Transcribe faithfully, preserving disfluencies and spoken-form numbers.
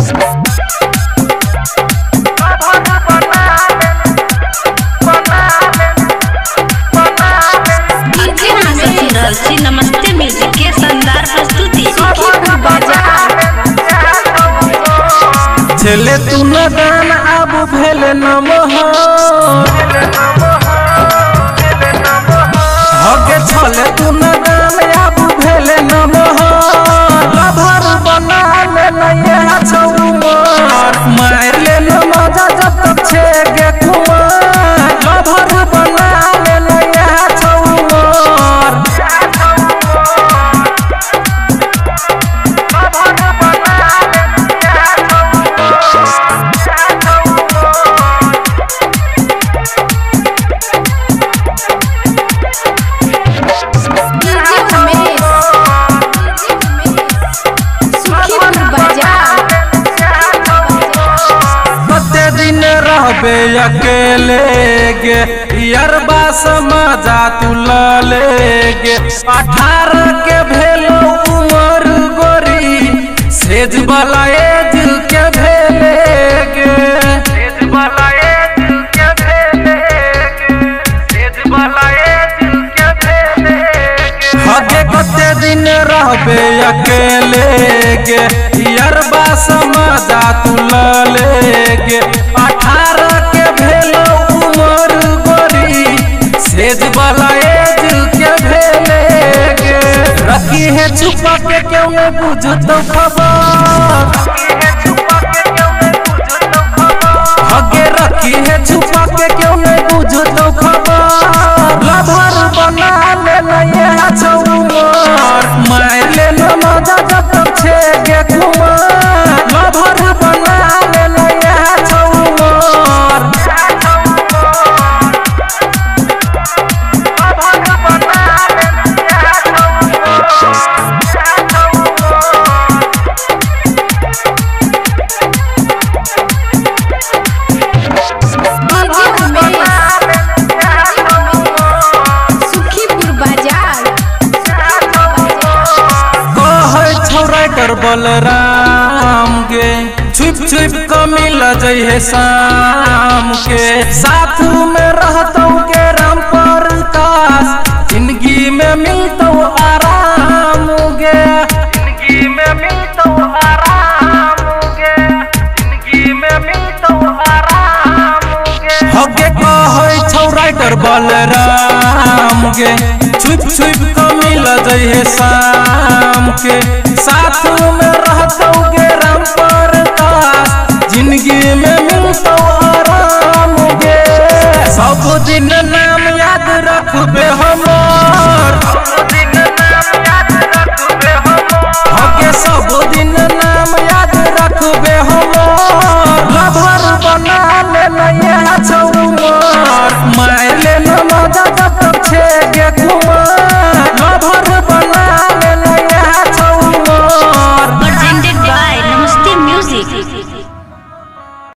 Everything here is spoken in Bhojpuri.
नमस्ते म्यूजिक के शानदार प्रस्तुति। चले तू न गान अब भेले नमः हगे चले तू न गान अब भेले नमः लभर बना ले नया छौमार मार ले न मजा जब तक छे गे कुमार लभर बना ले नया छौमार अकेले गे यरबा समझा तू ले गे अठारह के भेलो उमर गोरी सेज वाला एज के भेले गे सेज वाला एज के भेले गे सेज वाला एज के भेले गे हगे कते दिन रहबे अकेले गे यरबा समझा तू ले गे अठारह सेज वाला एज के भेले गे रखी है छुपा के क्यों न बुझतो खबर हगे रखी है छुपा के क्यों न बुझतो खबर लभर बना ले नया छौमार मार ले न मजा जब तक छे गे कुमार लभर बना ले नया छौमार बलराम गे छुप छुप क मिल जइहे शाम के साथ में रहतौ के राम प्रकाश जिंदगी में मिलतौ आराम गे जिंदगी में मिलतौ आराम गे जिंदगी में मिलतौ आराम गे हगे कहै छौ राइटर बलराम गे छुप छुप क मिल जइहे शाम के साथ में रहतौ गे राम प्रकाश जिंदगी में मिलतौ आराम गे सब दिन नाम याद रखबे हम